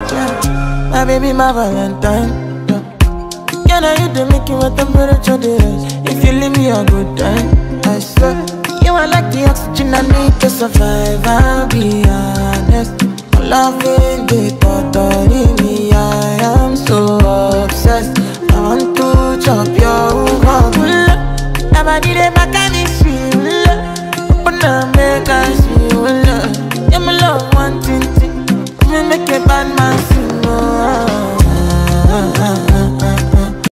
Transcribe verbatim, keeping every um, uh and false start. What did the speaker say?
Yeah, my baby, my Valentine. Yeah. Can I you to make you a temperature rise? If you leave me a good time, I swear. You are like the oxygen I need to survive, I'll be honest. My love is